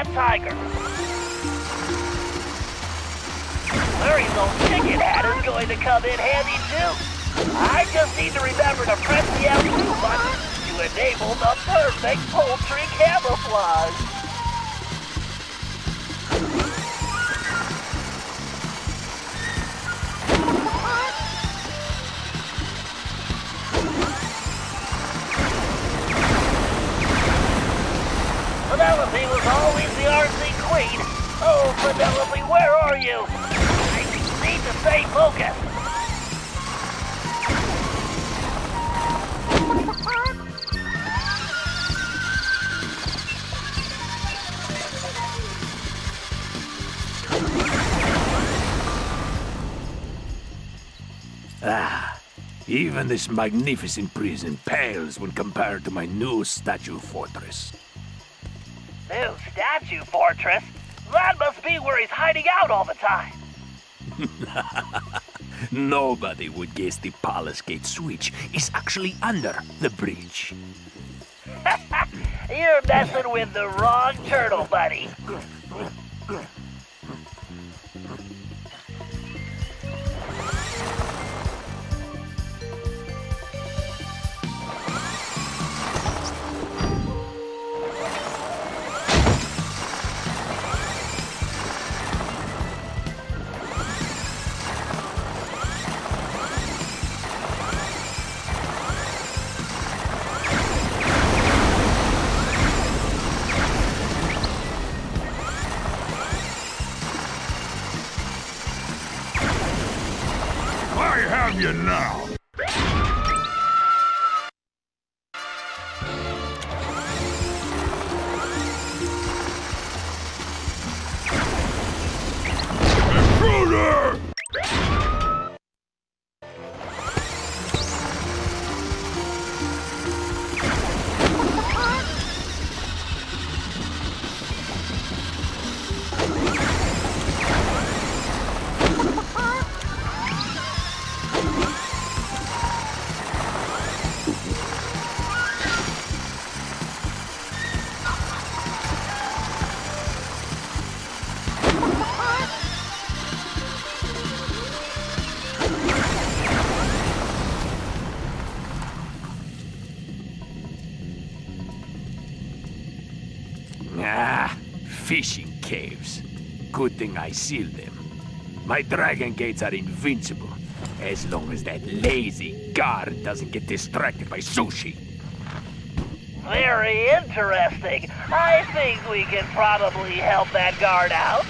that tiger. Larry's old chicken hat is going to come in handy too. I just need to remember to press the L2 button to enable the perfect poultry camouflage. Penelope was always the RC queen. Oh, Penelope, where are you? I need to stay focused. Even this magnificent prison pales when compared to my new statue fortress. New statue fortress? That must be where he's hiding out all the time. Nobody would guess the Palace Gate switch is actually under the bridge. You're messing with the wrong turtle, buddy. You now. Intruder! Fishing caves. Good thing I sealed them. My dragon gates are invincible, as long as that lazy guard doesn't get distracted by sushi. Very interesting. I think we can probably help that guard out.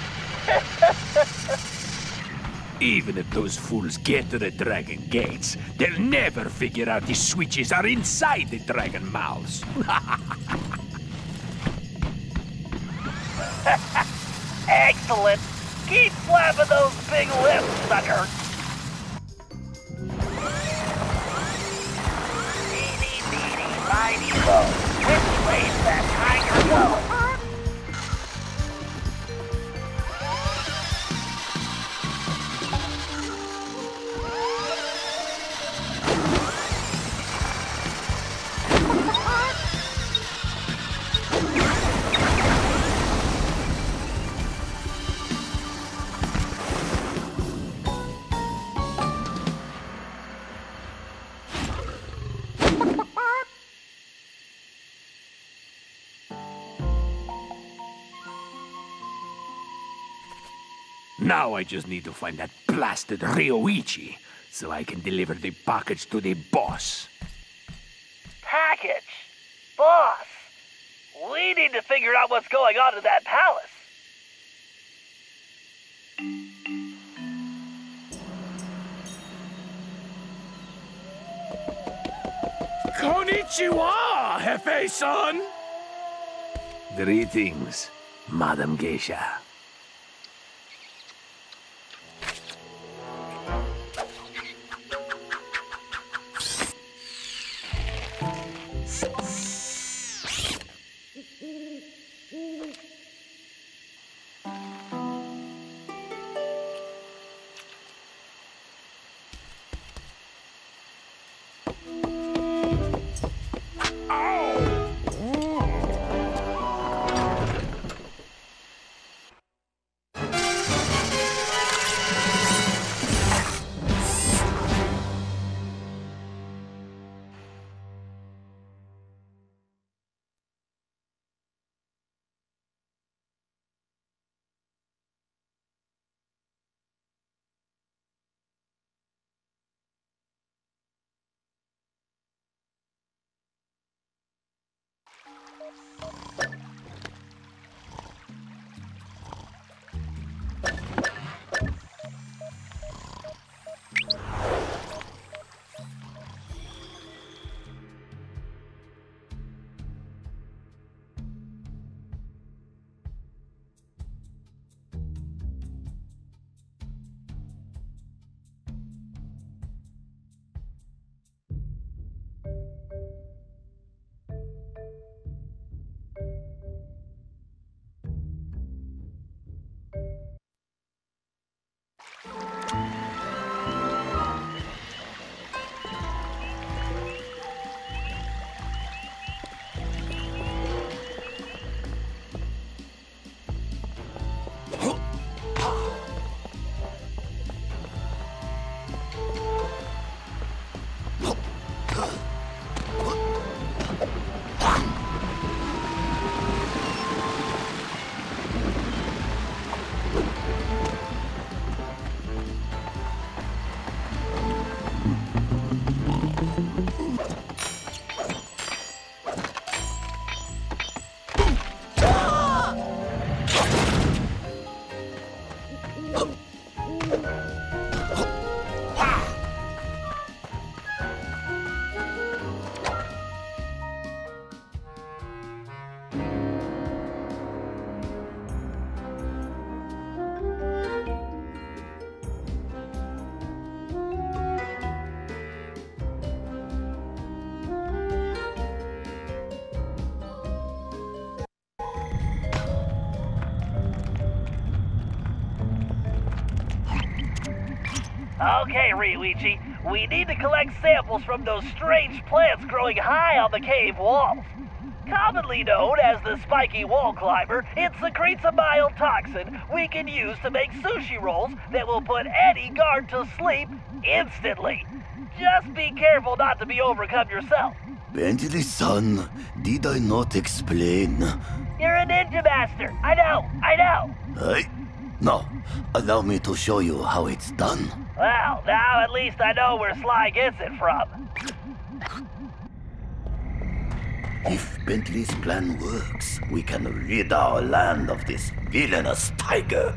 Even if those fools get to the dragon gates, they'll never figure out the switches are inside the dragon mouths. Excellent. Keep flapping those big lips, sucker. Eeny, meeny, miny, moe. Which way's that tiger go? Now I just need to find that blasted Ryoichi, so I can deliver the package to the boss. Package? Boss? We need to figure out what's going on in that palace. Konnichiwa, Hefe-san! Greetings, Madam Geisha. Okay, Ryuichi, we need to collect samples from those strange plants growing high on the cave walls. Commonly known as the spiky wall climber, it secretes a mild toxin we can use to make sushi rolls that will put any guard to sleep instantly. Just be careful not to be overcome yourself. Bentley-san, did I not explain? You're a ninja master. I know. Hey? Now, allow me to show you how it's done. Well, now at least I know where Sly gets it from. If Bentley's plan works, we can rid our land of this villainous tiger.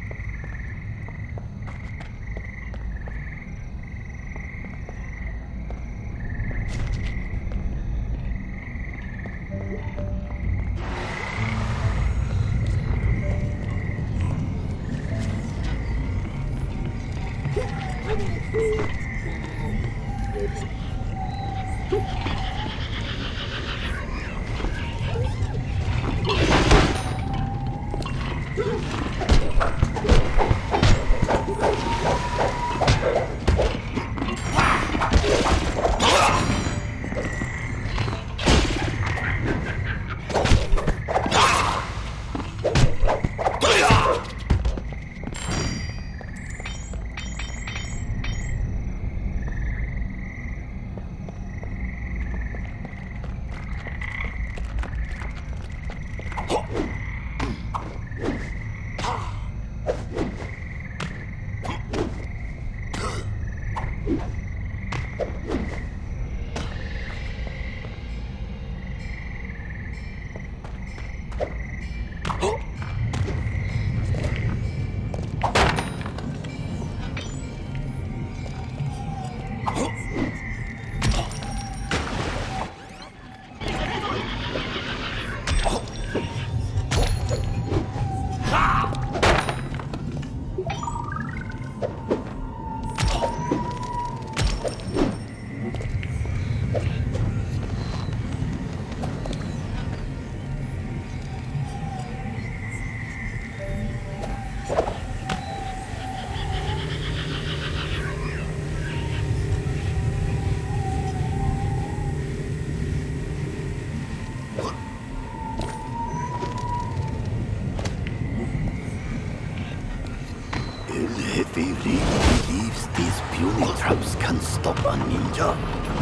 He really believes these puny traps can stop a ninja.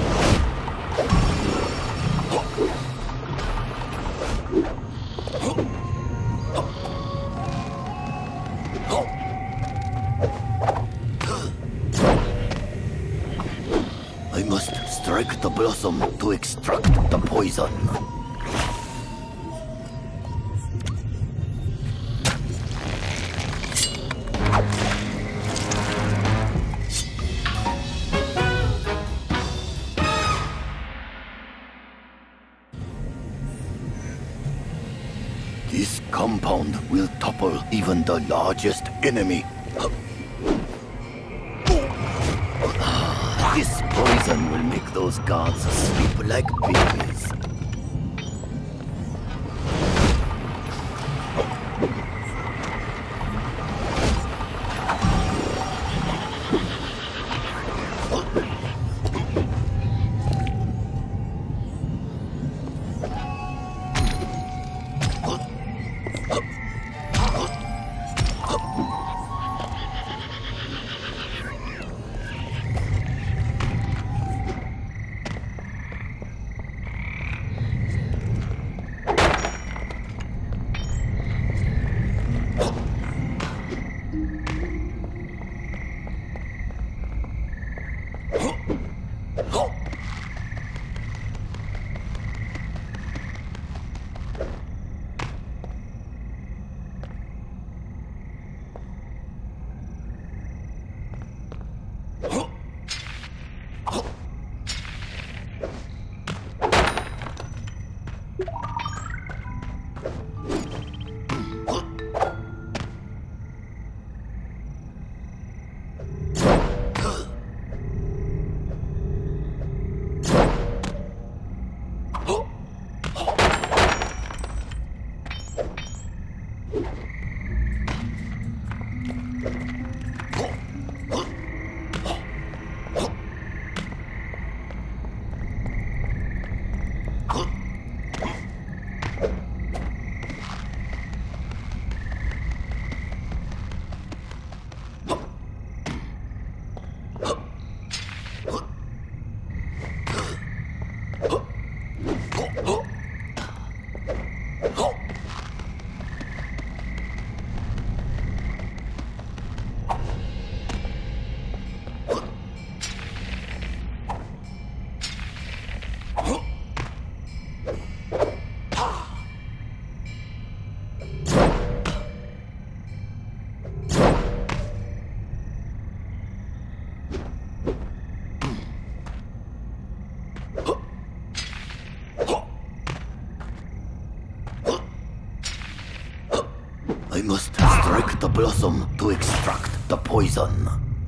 I must strike the blossom to extract the poison. This compound will topple even the largest enemy. This poison will make those guards sleep like babies. I must strike the blossom to extract the poison.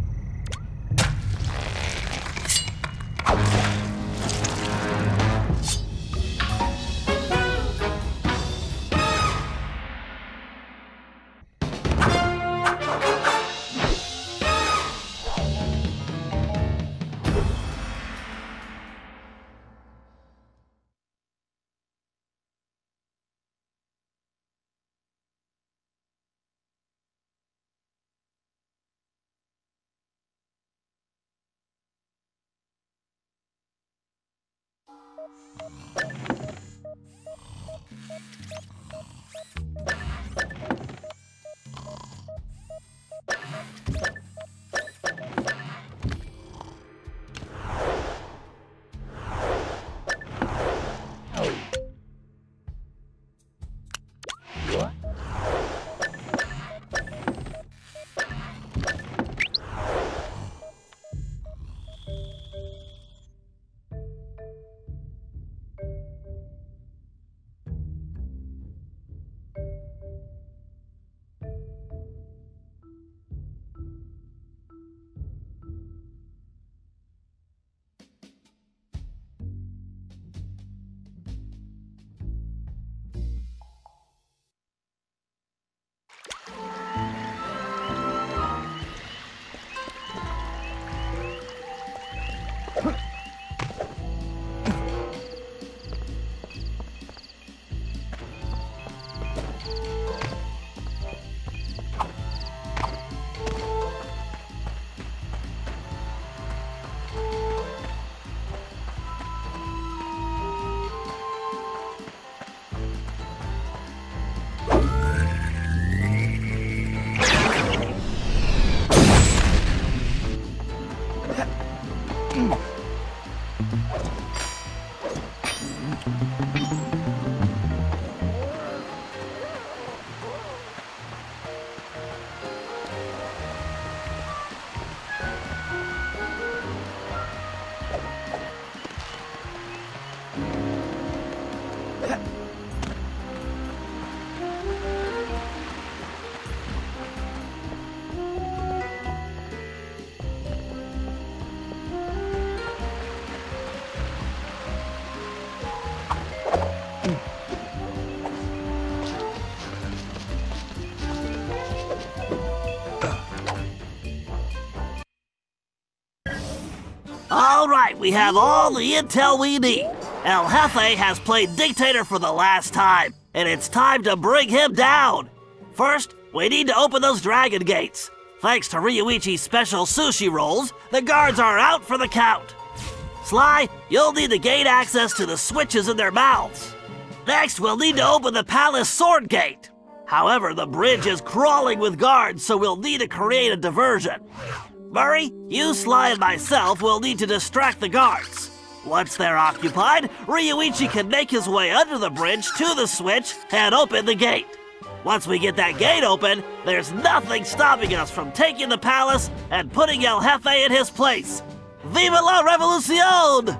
All right, we have all the intel we need. El Jefe has played dictator for the last time, and it's time to bring him down. First, we need to open those dragon gates. Thanks to Ryuichi's special sushi rolls, the guards are out for the count. Sly, you'll need to gain access to the switches in their mouths. Next, we'll need to open the palace sword gate. However, the bridge is crawling with guards, so we'll need to create a diversion. Murray, you, Sly, and myself will need to distract the guards. Once they're occupied, Ryuichi can make his way under the bridge to the switch and open the gate. Once we get that gate open, there's nothing stopping us from taking the palace and putting El Jefe in his place. Viva la revolucion!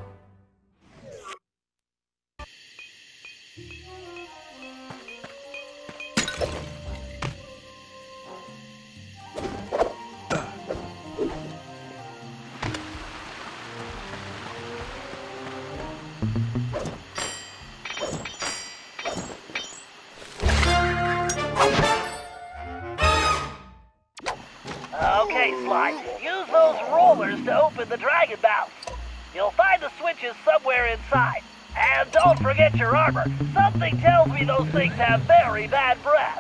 Okay, Sly, use those rollers to open the dragon mouth. You'll find the switches somewhere inside. And don't forget your armor. Something tells me those things have very bad breath.